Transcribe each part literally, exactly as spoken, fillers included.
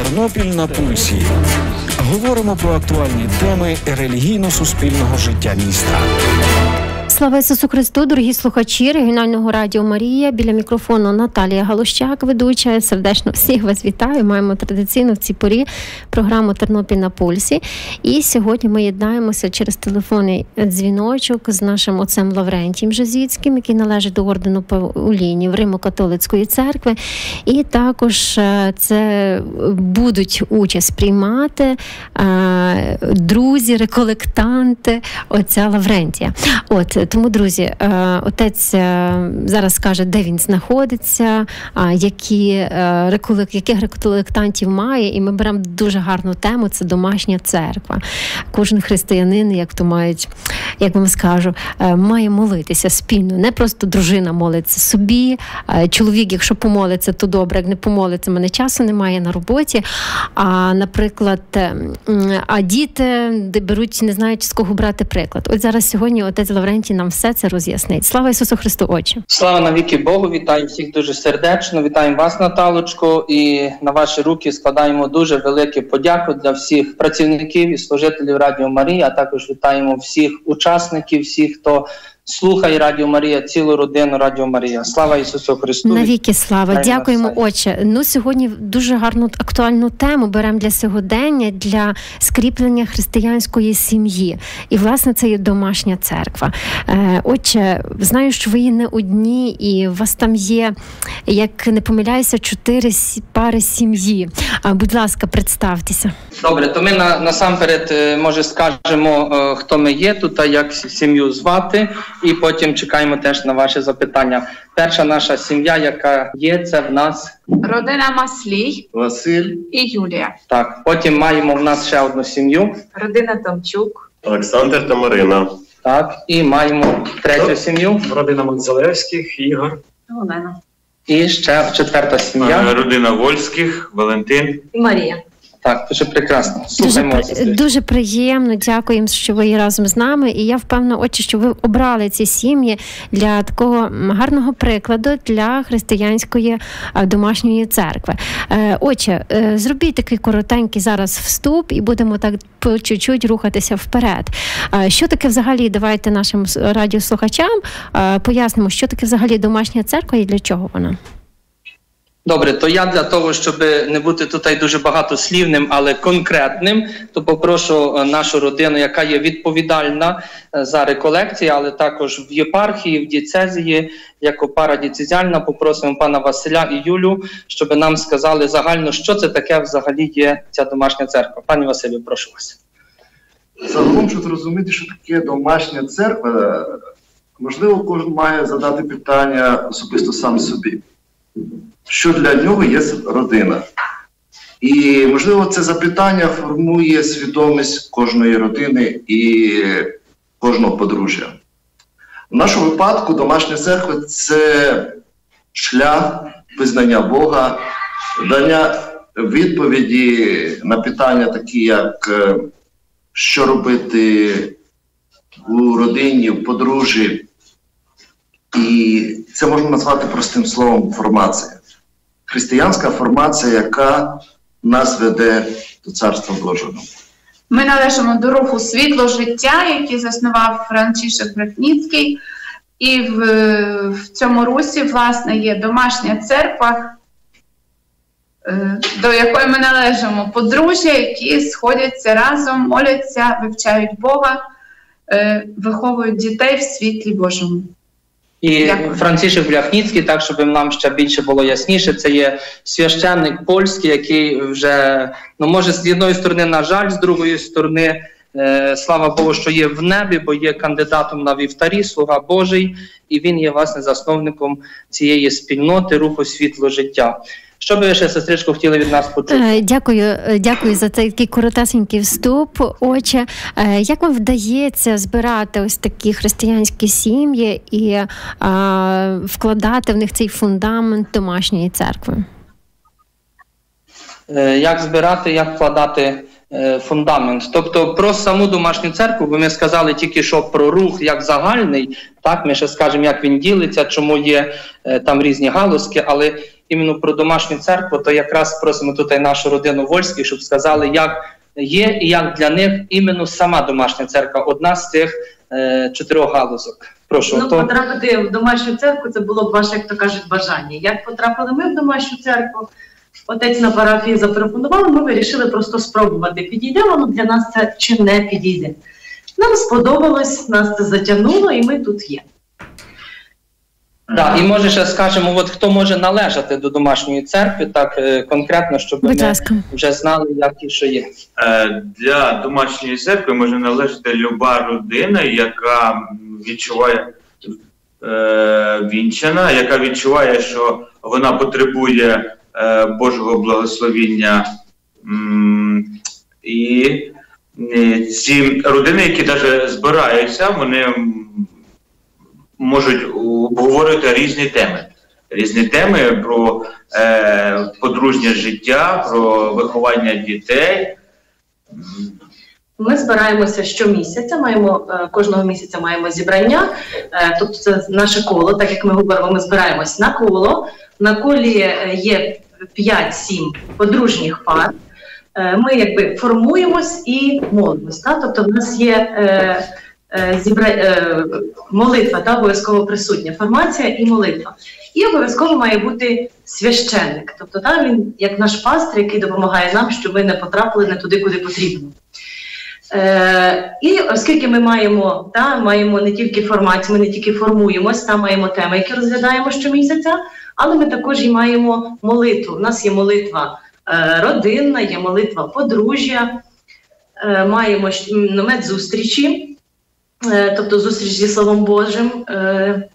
Тернопіль на пульсі. Говоримо про актуальні теми релігійно-суспільного життя міста. Слава Ісусу Христу, дорогі слухачі регіонального радіо «Марія». Біля мікрофону Наталія Галущак, ведуча. Сердечно всіх вас вітаю. Маємо традиційно в цій порі програму «Тернопіль на пульсі». І сьогодні ми єднаємося через телефонний дзвіночок з нашим отцем Лаврентієм Жазіцьким, який належить до ордену Паулінів Римо-католицької церкви. І також це будуть участь приймати друзі, реколектанти отця Лаврентія. От, тому, друзі, отець зараз скаже, де він знаходиться, які, яких реколектантів має, і ми беремо дуже гарну тему, це домашня церква. Кожен християнин, як то мають, як вам скажу, має молитися спільно. Не просто дружина молиться собі, чоловік, якщо помолиться, то добре, як не помолиться, мене часу немає на роботі. А, наприклад, а діти беруть, не знають, з кого брати приклад. От зараз сьогодні отець Лаврентій нам все це роз'яснить. Слава Ісусу Христу, Отче! Слава навіки Богу! Вітаю всіх дуже сердечно, вітаємо вас, Наталочко, і на ваші руки складаємо дуже велике подяку для всіх працівників і служителів Радіо Марія, а також вітаємо всіх учасників, всіх, хто слухає Радіо Марія, цілу родину Радіо Марія. Слава Ісусу Христу! Навіки слава! Дякуємо, Отче! Ну, сьогодні дуже гарну актуальну тему беремо для сьогодення, для скріплення християнської сім'ї. І, власне, це є домашня церква. Отче, знаю, що ви є не одні, і у вас там є, як не помиляюся, чотири пари сім'ї. Будь ласка, представтеся. Добре, то ми на, насамперед, може, скажемо, хто ми є тут, а як сім'ю звати. І потім чекаємо теж на ваші запитання. Перша наша сім'я, яка є, це в нас... Родина Маслій, Василь і Юлія. Так, потім маємо в нас ще одну сім'ю. Родина Томчук. Олександр та Марина. Так, і маємо третю сім'ю. Родина Манзалевських, Ігор. Олена. І ще четверта сім'я. Родина Вольських, Валентин. І Марія. Так, дуже прекрасно. Дуже, дуже приємно, дякуємо, що ви є разом з нами. І я впевнена, Отче, що ви обрали ці сім'ї для такого гарного прикладу для християнської домашньої церкви. Отче, зробіть такий коротенький зараз вступ і будемо так по чуть-чуть рухатися вперед. Що таке взагалі, давайте нашим радіослухачам пояснимо, що таке взагалі домашня церква і для чого вона? Добре, то я для того, щоб не бути тут дуже багатослівним, але конкретним, то попрошу нашу родину, яка є відповідальна за реколекції, але також в єпархії, в дієцезії, як парадієцезіальна, попросимо пана Василя і Юлю, щоб нам сказали загально, що це таке взагалі є ця домашня церква. Пані Василю, прошу вас. Загалом, щоб зрозуміти, що таке домашня церква, можливо, кожен має задати питання особисто сам собі. Що для нього є родина. І, можливо, це запитання формує свідомість кожної родини і кожного подружжя. В нашому випадку домашня церква – це шлях визнання Бога, дання відповіді на питання такі, як що робити у родині, в подружжі. І це можна назвати простим словом формація. Християнська формація, яка нас веде до Царства Божого. Ми належимо до руху «Світло життя», який заснував Францішек Братницький. І в, в цьому русі, власне, є домашня церква, до якої ми належимо. Подружжя, які сходяться разом, моляться, вивчають Бога, виховують дітей в світлі Божому. І Дякую. Францішек Бляхніцький, так, щоб нам ще більше було ясніше, це є священник польський, який вже, ну, може, з однієї сторони, на жаль, з другої сторони, е, слава Богу, що є в небі, бо є кандидатом на вівтарі, слуга Божий, і він є, власне, засновником цієї спільноти руху «Світло життя». Що би ви ще, сестричко, хотіли від нас почути? Дякую, дякую за цей такий коротесенький вступ, Отче. Як вам вдається збирати ось такі християнські сім'ї і а, вкладати в них цей фундамент домашньої церкви? Як збирати, як вкладати фундамент. Тобто про саму домашню церкву, бо ми сказали тільки що про рух як загальний, так, ми ще скажемо, як він ділиться, чому є там різні галузки, але іменно про домашню церкву, то якраз просимо тут і нашу родину Вольських, щоб сказали, як є і як для них іменно сама домашня церква, одна з цих е, чотирьох галузок. Прошу. Ну, то... потрапити в домашню церкву, це було б ваше, як то кажуть, бажання. Як потрапили ми в домашню церкву, отець на парафії запропонував, ми вирішили просто спробувати, підійде воно для нас це чи не підійде. Нам сподобалось, нас це затягнуло, і ми тут є. Так, і може ще скажемо, от хто може належати до домашньої церкви, так конкретно, щоб Будь ми ласка. вже знали, як і що є. Для домашньої церкви може належати люба родина, яка відчуває е, вінчана, яка відчуває, що вона потребує е, Божого благословіння. М, і е, ці родини, які навіть збираються, вони можуть обговорити різні теми. Різні теми про е, подружнє життя, про виховання дітей. Ми збираємося щомісяця, маємо, кожного місяця маємо зібрання, тобто це наше коло, так як ми говоримо, ми збираємось на коло. На колі є п'ять-сім подружніх пар. Ми якби формуємось і молимось. Так? Тобто в нас є е, е, зібра... е, молитва, та, обов'язково присутня, формація і молитва. І обов'язково має бути священник. Тобто та, він як наш пастир, який допомагає нам, щоб ми не потрапили не туди, куди потрібно. Е, і оскільки ми маємо, та, маємо не тільки формацію, ми не тільки формуємось, та маємо теми, які розглядаємо щомісяця, але ми також і маємо молитву. У нас є молитва е, родинна, є молитва подружжя, е, маємо медзустрічі, е, тобто зустріч зі Словом Божим. Е,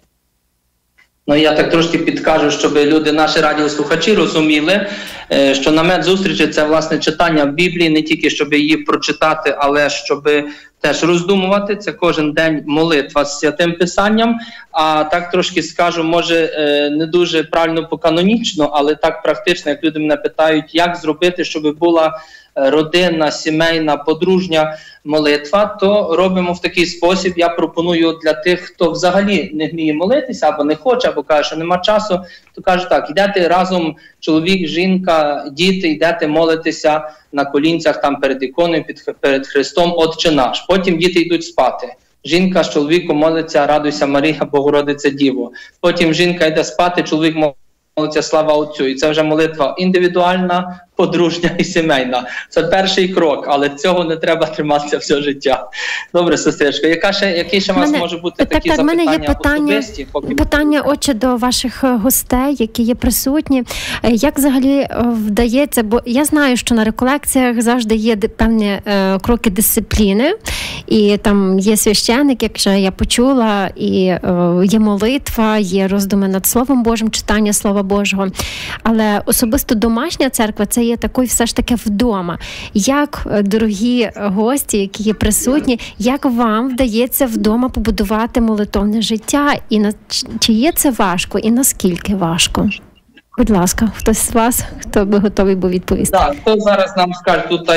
Ну, я так трошки підкажу, щоб люди, наші радіослухачі, розуміли, що намет зустрічі – це, власне, читання Біблії, не тільки, щоб її прочитати, але щоб теж роздумувати. Це кожен день молитва з Святим Писанням. А так трошки скажу, може, не дуже правильно по-канонічно, але так практично, як люди мене питають, як зробити, щоб була родинна, сімейна, подружня молитва, то робимо в такий спосіб. Я пропоную для тих, хто взагалі не вміє молитися, або не хоче, або каже, що нема часу, то кажу так, йдете разом, чоловік, жінка, діти, йдете молитися на колінцях там перед іконою, під, перед Христом, Отче наш. Потім діти йдуть спати. Жінка з чоловіком молиться, радуйся Марія, Богородиця Діво. Потім жінка йде спати, чоловік молиться, слава Отцю. І це вже молитва індивідуальна, подружня і сімейна. Це перший крок, але цього не треба триматися все життя. Добре, сестричко, яка ще, які ще у вас може бути так, такі так, запитання мене є питання, особисті? Поки... Питання, отче, до ваших гостей, які є присутні. Як взагалі вдається, бо я знаю, що на реколекціях завжди є певні е, кроки дисципліни, і там є священник, як вже я почула, і е, є молитва, є роздуми над Словом Божим, читання Слова Божого. Але особисто домашня церква – це є такою все ж таки вдома. Як, дорогі гості, які є присутні, як вам вдається вдома побудувати молитовне життя? І на, чи є це важко? І наскільки важко? Будь ласка, хтось з вас, хто би готовий був відповісти? Так, хто зараз нам скаже, тут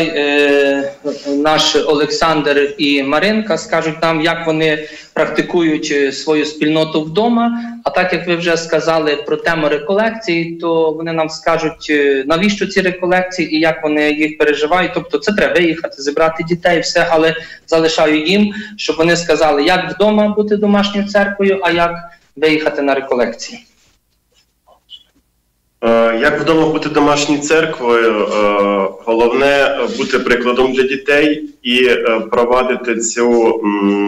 е, наш Олександр і Маринка скажуть нам, як вони практикують свою спільноту вдома. А так, як ви вже сказали про тему реколекцій, то вони нам скажуть, навіщо ці реколекції і як вони їх переживають. Тобто це треба виїхати, зібрати дітей, все, але залишаю їм, щоб вони сказали, як вдома бути домашньою церквою, а як виїхати на реколекції. Як вдома бути домашньою церквою, головне бути прикладом для дітей і провадити цю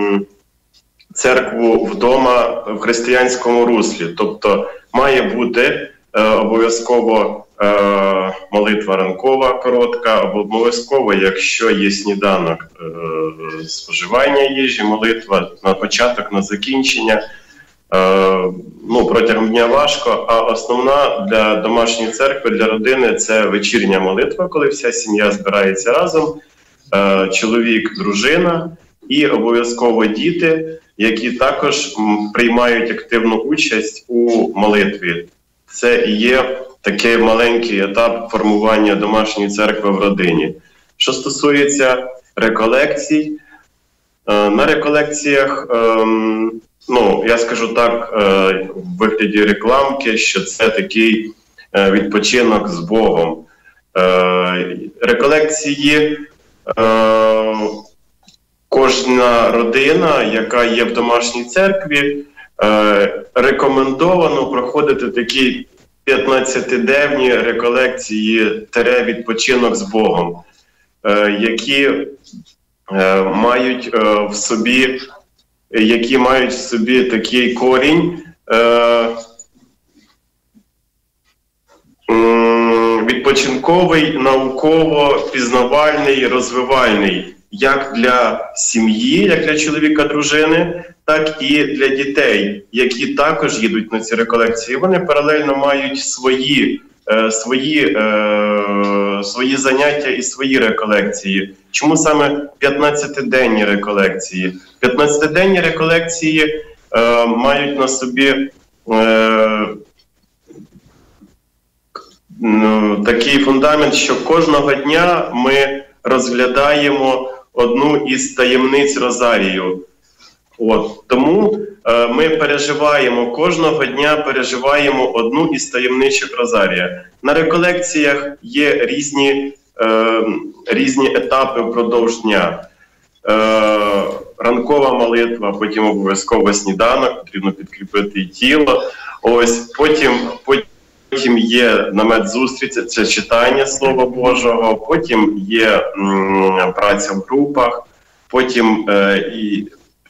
церкву вдома в християнському руслі. Тобто має бути обов'язково молитва ранкова, коротка, або обов'язково, якщо є сніданок, споживання їжі, молитва на початок, на закінчення. Ну, протягом дня важко, а основна для домашньої церкви, для родини – це вечірня молитва, коли вся сім'я збирається разом, чоловік, дружина і обов'язково діти, які також приймають активну участь у молитві. Це і є такий маленький етап формування домашньої церкви в родині. Що стосується реколекцій, на реколекціях, ну, я скажу так, в вигляді рекламки, що це такий відпочинок з Богом. Реколекції кожна родина, яка є в домашній церкві, рекомендовано проходити такі п'ятнадцятиденні реколекції тере відпочинок з Богом, які мають в собі, які мають в собі такий корінь відпочинковий, науково-пізнавальний, розвивальний, як для сім'ї, як для чоловіка, дружини, так і для дітей, які також їдуть на ці реколекції. Вони паралельно мають свої, е, свої, е, свої заняття і свої реколекції. Чому саме п'ятнадцятиденні реколекції? п'ятнадцятиденні реколекції е, мають на собі е, ну, такий фундамент, що кожного дня ми розглядаємо одну із таємниць Розарію. От. Тому е, ми переживаємо, кожного дня переживаємо одну із таємничих Розарія. На реколекціях є різні, е, різні етапи впродовж дня. Е, ранкова молитва, потім обов'язково сніданок, потрібно підкріпити і тіло. Ось, потім, потім Потім є намет зустрічі, це читання Слова Божого, потім є м, праця в групах, потім, е, і,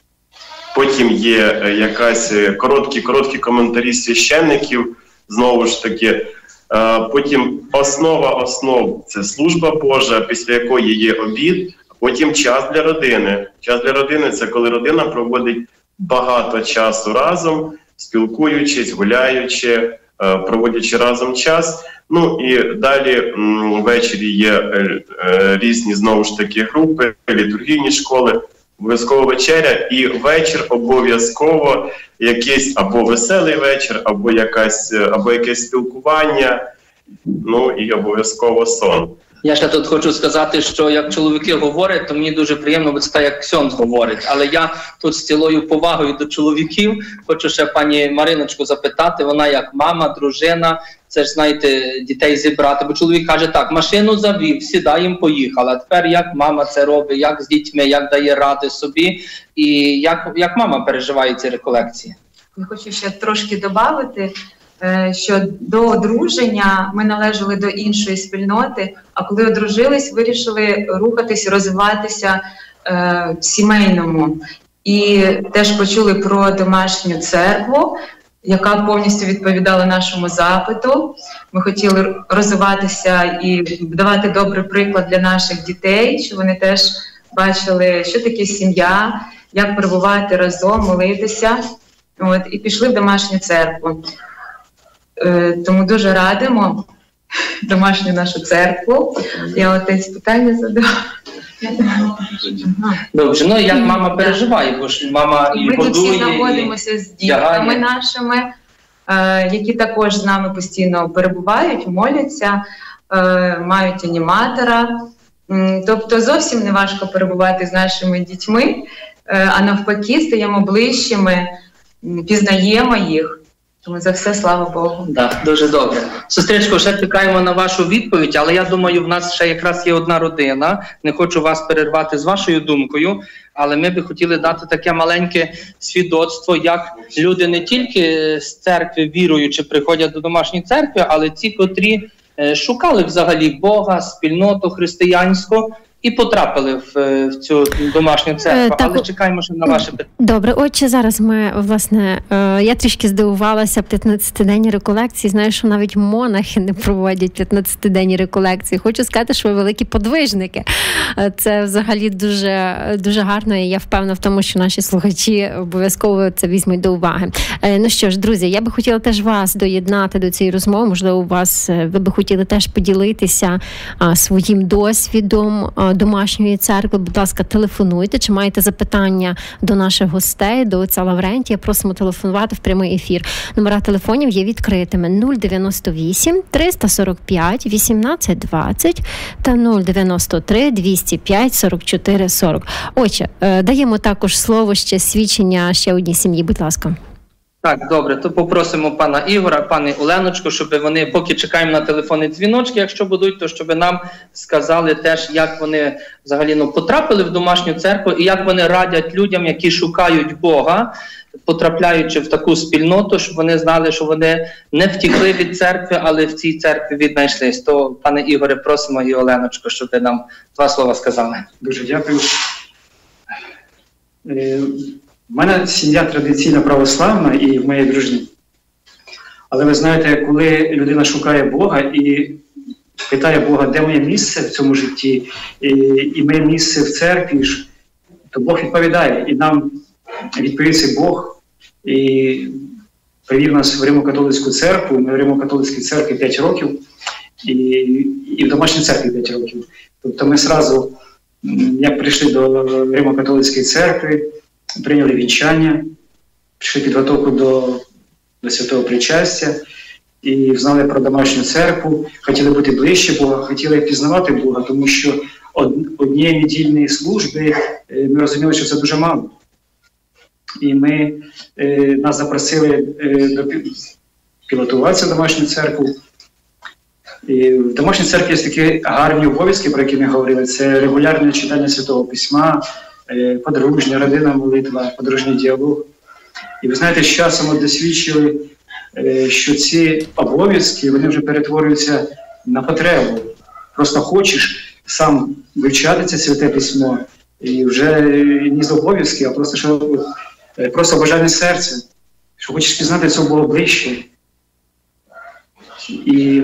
потім є якась короткі, короткі коментарі священників, знову ж таки. Е, потім основа основ – це служба Божа, після якої є обід, а потім час для родини. Час для родини – це коли родина проводить багато часу разом, спілкуючись, гуляючи, проводячи разом час. Ну і далі м, ввечері є е, е, різні, знову ж таки, групи, літургійні школи, обов'язково вечеря, і вечір обов'язково якийсь або веселий вечір, або, якась, або якесь спілкування, ну і обов'язково сон. Я ще тут хочу сказати, що як чоловіки говорять, то мені дуже приємно, бо це так, як Ксьондз говорить. Але я тут з цілою повагою до чоловіків хочу ще пані Мариночку запитати, вона як мама, дружина, це ж, знаєте, дітей зібрати. Бо чоловік каже так, машину завів, сідаємо, поїхали. А тепер як мама це робить, як з дітьми, як дає ради собі, і як, як мама переживає ці реколекції? Я хочу ще трошки додати, що до одруження ми належали до іншої спільноти, а коли одружились, вирішили рухатись, розвиватися е, в сімейному. І теж почули про домашню церкву, яка повністю відповідала нашому запиту. Ми хотіли розвиватися і давати добрий приклад для наших дітей, щоб вони теж бачили, що таке сім'я, як перебувати разом, молитися. От, і пішли в домашню церкву. Тому дуже радимо домашню нашу церкву. Я отець питання задав. Добре, ну як мама переживає, бо ж мама і ми годує, тут всі знаходимося з дітками нашими, які також з нами постійно перебувають, моляться, мають аніматора. Тобто зовсім не важко перебувати з нашими дітьми, а навпаки стаємо ближчими, пізнаємо їх. Тому за все, слава Богу. Так, дуже добре. Сестричко, ще чекаємо на вашу відповідь, але я думаю, в нас ще якраз є одна родина. Не хочу вас перервати з вашою думкою, але ми би хотіли дати таке маленьке свідоцтво, як люди не тільки з церкви віруючи приходять до домашньої церкви, але ті, котрі шукали взагалі Бога, спільноту християнську, і потрапили в, в цю домашню церкву, так, але чекаємо ще на ваше питання. Добре, отже, зараз ми, власне, я трішки здивувалася п'ятнадцятиденні реколекції. Знаю, що навіть монахи не проводять п'ятнадцятиденні реколекції. Хочу сказати, що ви великі подвижники. Це взагалі дуже, дуже гарно, і я впевнена в тому, що наші слухачі обов'язково це візьмуть до уваги. Ну що ж, друзі, я би хотіла теж вас доєднати до цієї розмови. Можливо, у вас, ви би хотіли теж поділитися своїм досвідом домашньої церкви. Будь ласка, телефонуйте. Чи маєте запитання до наших гостей, до отця Лаврентія? Просимо телефонувати в прямий ефір. Номера телефонів є відкритими: нуль дев'яносто вісім триста сорок п'ять вісімнадцять двадцять та нуль дев'яносто три двісті п'ять сорок чотири сорок. Отже, даємо також слово ще свідчення ще одній сім'ї. Будь ласка. Так, добре, то попросимо пана Ігора, пані Оленочку, щоб вони, поки чекаємо на телефонні дзвіночки, якщо будуть, то щоб нам сказали теж, як вони взагалі ну, потрапили в домашню церкву і як вони радять людям, які шукають Бога, потрапляючи в таку спільноту, щоб вони знали, що вони не втікли від церкви, але в цій церкві віднайшлись. То, пане Ігоре, просимо і Оленочку, щоб ви нам два слова сказали. Дуже дякую. У мене сім'я традиційно православна і в моїй дружині. Але ви знаєте, коли людина шукає Бога і питає Бога, де моє місце в цьому житті, і, і моє місце в церкві, то Бог відповідає. І нам відповів цей Бог і привів нас в Римо-католицьку церкву. Ми в Римо-католицькій церкві п'ять років і, і в домашній церкві п'ять років. Тобто ми одразу, як прийшли до Римо-католицької церкви, прийняли вінчання, прийшли підготовку до, до святого причастя і знали про домашню церкву, хотіли бути ближче Бога, хотіли пізнавати Бога, тому що од, однієї недільної служби ми розуміли, що це дуже мало. І ми, е, нас запросили е, до пілотуватися в домашню церкву. І в домашній церкві є такі гарні обов'язки, про які ми говорили. Це регулярне читання Святого Письма, подружня, родинна молитва, подружній діалог. І ви знаєте, з часом ми досвідчили, що ці обов'язки, вони вже перетворюються на потребу. Просто хочеш сам вивчати це Святе Письмо, і вже не з обов'язки, а просто, що, просто бажання серця, що хочеш пізнати цього Бога ближче. І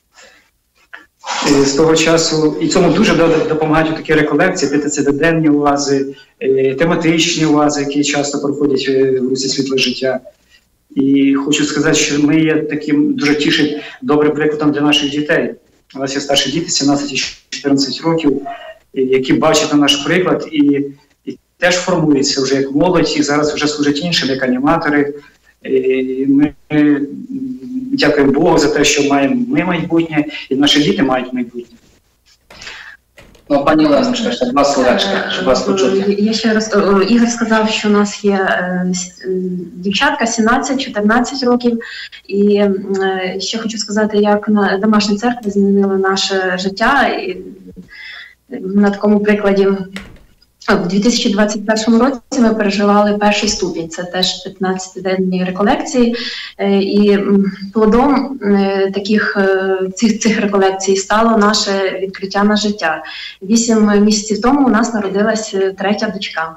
з того часу, і цьому дуже допомагають такі реколекції, п'ятидесятиденні уази, тематичні уази, які часто проходять в русі світле життя. І хочу сказати, що ми є таким дуже тішить добрим прикладом для наших дітей. У нас є старші діти, сімнадцять і чотирнадцять років, які бачать на наш приклад і, і теж формуються вже як молодь, і зараз вже служать іншим, як аніматори. І ми дякуємо Богу за те, що маємо ми майбутнє, і наші діти мають майбутнє. Ну, пані Оленочка, ще два словечка, щоб вас почути. Я ще раз, Ігор сказав, що у нас є дівчатка сімнадцять-чотирнадцять років, і ще хочу сказати, як на домашній церкві змінило наше життя, і на такому прикладі. У дві тисячі двадцять першому році ми переживали перший ступінь, це теж п'ятнадцятиденні реколекції, і плодом таких цих, цих реколекцій стало наше відкриття на життя. Вісім місяців тому у нас народилась третя дочка.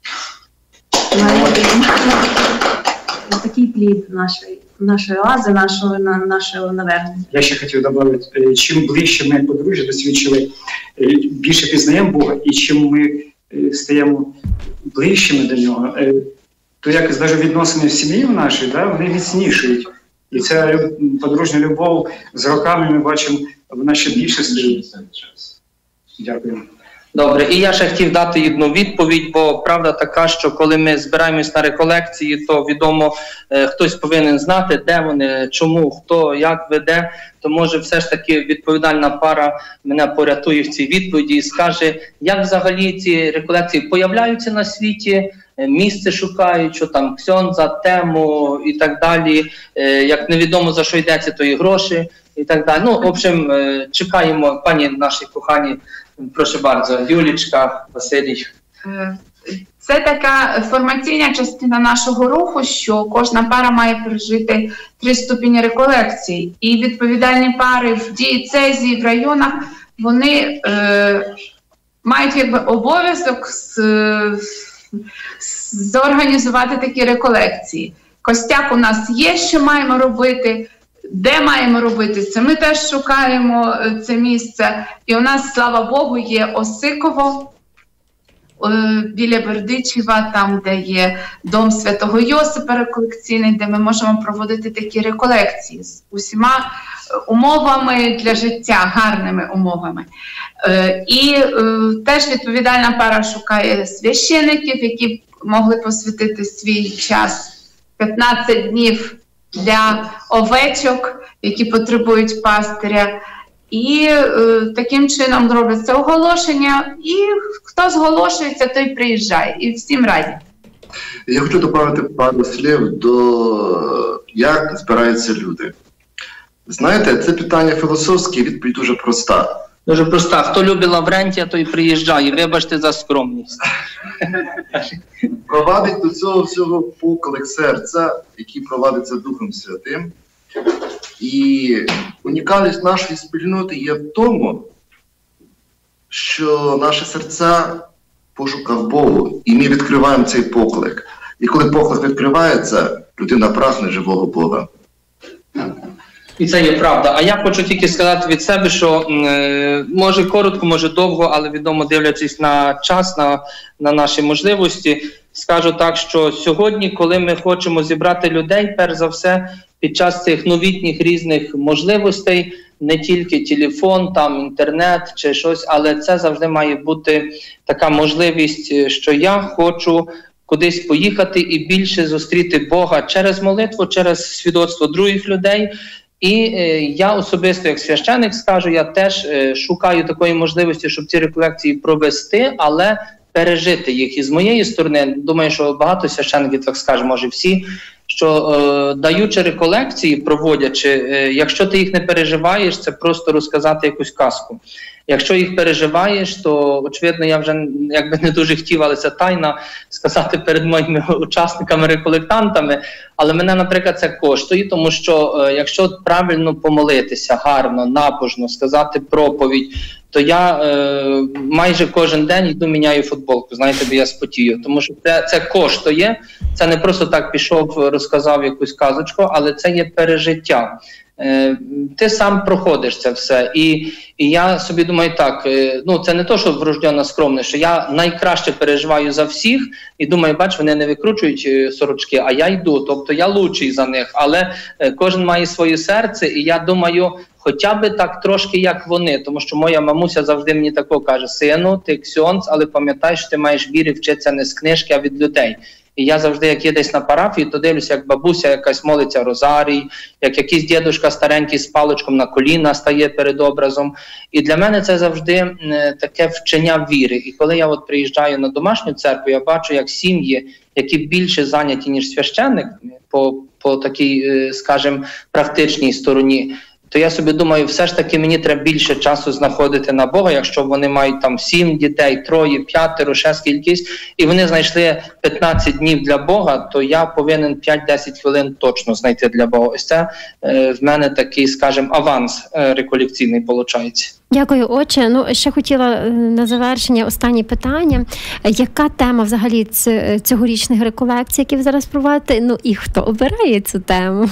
Такий плід нашої, нашої оази, нашого, нашого навернення. Я ще хотів додати, чим ближче ми подружжя досвідчили, більше пізнаємо Бога, і чим ми стаємо ближчими до нього, то як навіть відносини в сім'ї нашій, да, вони міцнішують. І ця подружня любов з роками ми бачимо, вона ще більше стає. Дякую. Добре, і я ще хотів дати одну відповідь, бо правда така, що коли ми збираємось на реколекції, то відомо, е, хтось повинен знати, де вони, чому, хто, як веде, то може все ж таки відповідальна пара мене порятує в цій відповіді і скаже, як взагалі ці реколекції появляються на світі, місце шукають, що там ксьондза, тему і так далі, е, як невідомо за що йдеться, то і гроші і так далі. Ну, в общем, е, чекаємо, пані наші кохані. Прошу bardzo, Юлічка, Василій. Це така формаційна частина нашого руху, що кожна пара має пережити три ступені реколекції. І відповідальні пари в дієцезі, в районах, вони е, мають якби обов'язок з, з, зорганізувати такі реколекції. Костяк у нас є, що маємо робити. Де маємо робити це? Ми теж шукаємо це місце. І у нас, слава Богу, є Осиково біля Бердичева, там, де є дом Святого Йосипа реколекційний, де ми можемо проводити такі реколекції з усіма умовами для життя, гарними умовами. І теж відповідальна пара шукає священиків, які могли посвятити свій час п'ятнадцять днів для овечок, які потребують пастиря. І е, таким чином робиться оголошення, і хто зголошується, той приїжджає. І всім раді. Я хочу додати пару слів до як збираються люди. Знаєте, це питання філософське, відповідь дуже проста. Дуже проста. Хто любить Лаврентія, той приїжджає. Вибачте за скромність. Провадить до цього всього поклик серця, який провадиться Духом Святим. І унікальність нашої спільноти є в тому, що наші серця в пошуках Богу, і ми відкриваємо цей поклик. І коли поклик відкривається, людина прагне живого Бога. І це є правда. А я хочу тільки сказати від себе, що е, може коротко, може довго, але відомо дивлячись на час, на, на наші можливості, скажу так, що сьогодні, коли ми хочемо зібрати людей, перш за все, під час цих новітніх різних можливостей, не тільки телефон, там інтернет чи щось, але це завжди має бути така можливість, що я хочу кудись поїхати і більше зустріти Бога через молитву, через свідоцтво других людей. І е, я особисто, як священик, скажу, я теж е, шукаю такої можливості, щоб ці реколекції провести, але пережити їх. І з моєї сторони, думаю, що багато священиків так скаже, може всі, що е, даючи реколекції, проводячи, е, якщо ти їх не переживаєш, це просто розказати якусь казку. Якщо їх переживаєш, то, очевидно, я вже якби не дуже хотів, але це тайна, сказати перед моїми учасниками, реколектантами, але мене, наприклад, це коштує, тому що е, якщо правильно помолитися, гарно, набожно, сказати проповідь, то я е, майже кожен день йду, міняю футболку, знаєте, бо я спотію, тому що це, це коштує, це не просто так пішов, розказав якусь казочку, але це є пережиття. Е, ти сам проходиш це все, і, і я собі думаю так, е, ну це не то, що врождена скромність, що я найкраще переживаю за всіх, і думаю, бач, вони не викручують е, сорочки, а я йду, тобто я лучший за них, але е, кожен має своє серце, і я думаю, хоча б так трошки, як вони, тому що моя мамуся завжди мені тако каже: сину, ти ксьонц, але пам'ятай, що ти маєш віри вчитися не з книжки, а від людей. І я завжди, як є десь на парафії, то дивлюся, як бабуся якась молиться розарій, як якийсь дідушка старенький з паличком на коліна стає перед образом. І для мене це завжди е, таке вчення віри. І коли я от приїжджаю на домашню церкву, я бачу, як сім'ї, які більше зайняті, ніж священник, по, по такій, е, скажімо, практичній стороні, то я собі думаю, все ж таки мені треба більше часу знаходити на Бога, якщо вони мають там сім дітей, троє, п'ятеро, ще скількись, і вони знайшли п'ятнадцять днів для Бога, то я повинен п'ять-десять хвилин точно знайти для Бога. Ось це е, в мене такий, скажімо, аванс е, реколекційний виходить. Дякую, отче. Ну, ще хотіла на завершення останнє питання. Яка тема взагалі цьогорічних реколекцій, які ви зараз проводите? Ну і хто обирає цю тему?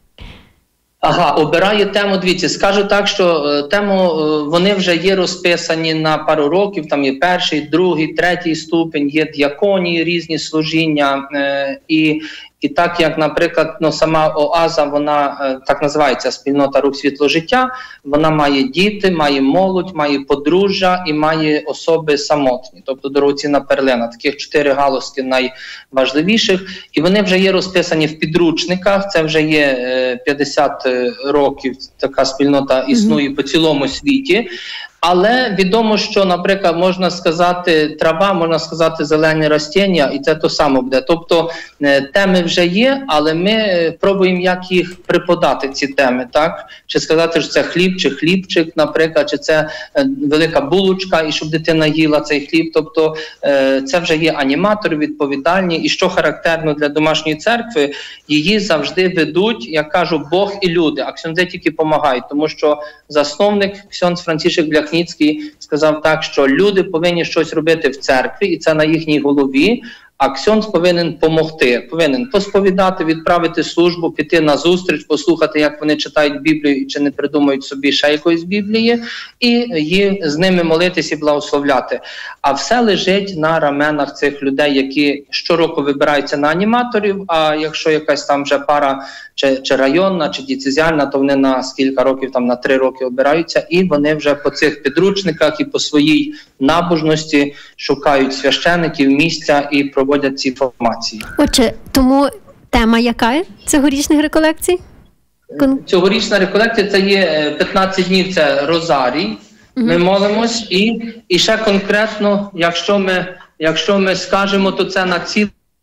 Ага, обираю тему, дивіться, скажу так, що е, тему, е, вони вже є розписані на пару років, там є перший, другий, третій ступень, є діаконії, різні служіння, е, і, і так як, наприклад, ну, сама ОАЗа, вона е, так називається спільнота Рух Світло Життя, вона має діти, має молодь, має подружжя і має особи самотні, тобто дорогоцінна перлина, таких чотири галузки найважливіших, і вони вже є розписані в підручниках, це вже є е, п'ятдесят років така спільнота існує mm-hmm. по цілому світі. Але відомо, що, наприклад, можна сказати трава, можна сказати зелені рослиння, і це то саме буде. Тобто теми вже є, але ми пробуємо, як їх преподати, ці теми, так? Чи сказати, що це хліб, чи хлібчик, наприклад, чи це велика булочка, і щоб дитина їла цей хліб. Тобто це вже є аніматори відповідальні, і що характерно для домашньої церкви, її завжди ведуть, як кажу, Бог і люди, а ксьондзи тільки допомагають, тому що засновник, ксьондз Францишек Бляхніцький, сказав так, що люди повинні щось робити в церкві, і це на їхній голові, а ксьондз повинен допомогти, повинен посповідати, відправити службу, піти на зустріч, послухати, як вони читають Біблію, чи не придумають собі ще якоїсь Біблії, і їм, з ними молитись і благословляти. А все лежить на раменах цих людей, які щороку вибираються на аніматорів, а якщо якась там вже пара, чи, чи районна, чи дієцезіальна, то вони на скільки років, там на три роки обираються, і вони вже по цих підручниках і по своїй набожності шукають священиків, місця і проводять ці формації. Отже, тому тема яка цьогорічних реколекцій? Цьогорічна реколекція – це є п'ятнадцять днів, це розарій, mm-hmm. ми молимось, і, і ще конкретно, якщо ми, якщо ми скажемо, то це на цілий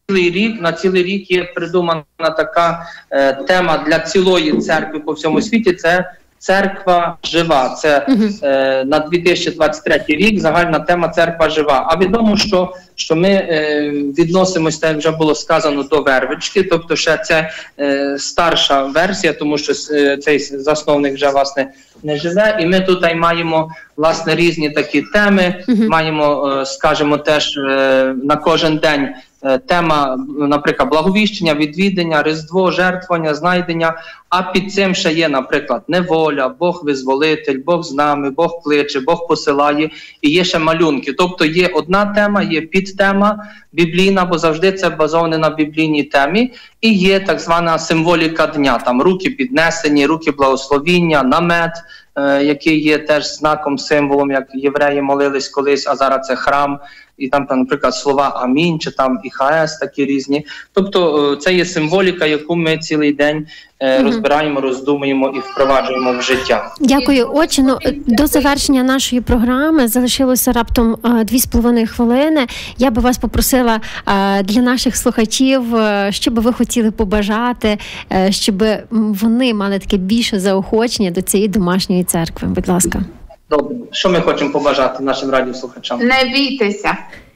рік, на цілий рік є придумана така е, тема для цілої церкви по всьому світі. Це церква жива. Це е, на дві тисячі двадцять третій рік загальна тема церква жива. А відомо, що, що ми е, відносимося, як вже було сказано, до Вервички, тобто ще це е, старша версія, тому що е, цей засновник вже, власне, не живе. І ми тут маємо, власне, різні такі теми, маємо, е, скажімо, теж е, на кожен день тема, наприклад, благовіщення, відвідання, Різдво, жертвування, знайдення, а під цим ще є, наприклад, неволя, Бог-визволитель, Бог з нами, Бог кличе, Бог посилає, і є ще малюнки. Тобто є одна тема, є підтема біблійна, бо завжди це базоване на біблійній темі, і є так звана символіка дня, там руки піднесені, руки благословіння, намет, е, який є теж знаком, символом, як євреї молились колись, а зараз це храм, і там, наприклад, слова «Амінь», чи там «ІХС», такі різні. Тобто це є символіка, яку ми цілий день е, розбираємо, роздумуємо і впроваджуємо в життя. Дякую, отче. Ну, до завершення нашої програми залишилося раптом е, дві з половиною хвилини. Я би вас попросила е, для наших слухачів, е, що би ви хотіли побажати, е, щоб вони мали таке більше заохочення до цієї домашньої церкви. Будь ласка. Добре. Що ми хочемо побажати нашим радіослухачам? Не бійтеся.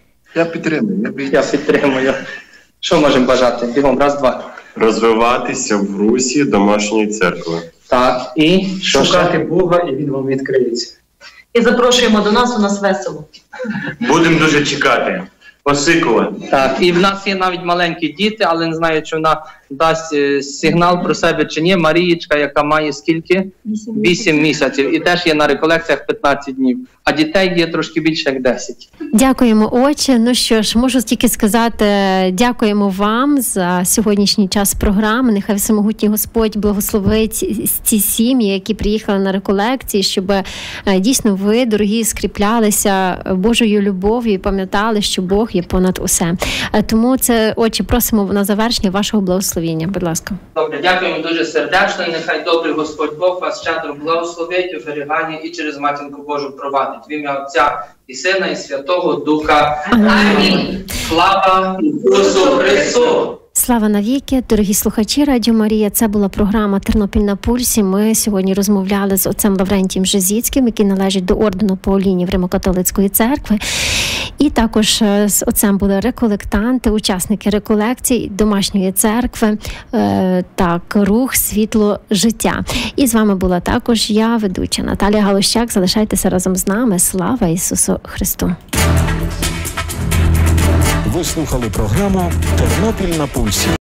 Я підтримую, не Я бійтеся. підтримую. Що можемо бажати? Бігом, раз, два. Розвиватися в русі домашньої церкви. Так, і що Шукати ще? Бога, і Він вам відкриється. І запрошуємо до нас, у нас весело. Будемо дуже чекати. Осикова. Так, і в нас є навіть маленькі діти, але не знаю, чи вона дасть е, сигнал про себе чи ні. Марієчка, яка має скільки? Вісім місяців. І теж є на реколекціях п'ятнадцять днів. А дітей є трошки більше, як десять. Дякуємо, отче. Ну що ж, можу тільки сказати, дякуємо вам за сьогоднішній час програми. Нехай всемогутній Господь благословить ці сім'ї, які приїхали на реколекції, щоб е, дійсно ви, дорогі, скріплялися Божою любов'ю і пам'ятали, що Бог є понад усе. Е, Тому це, отче, просимо на завершення вашого благословіння. Будь ласка. Добре, дякуємо дуже сердечно. Нехай добрий Господь Бог вас щедро благословить, оберігає і через Матінку Божу провадить. В ім'я Отця і Сина, і Святого Духа. Амінь. Слава Ісусу Христу! Слава навіки, дорогі слухачі Радіо Марія. Це була програма «Тернопіль на пульсі». Ми сьогодні розмовляли з отцем Лаврентієм Жизіцьким, який належить до ордену Паулінів Римо-католицької церкви. І також з отцем були реколектанти, учасники реколекцій домашньої церкви, е, так, рух, світло, життя. І з вами була також я, ведуча Наталія Галущак. Залишайтеся разом з нами. Слава Ісусу Христу! Ви слухали програму «Тернопіль на пульсі».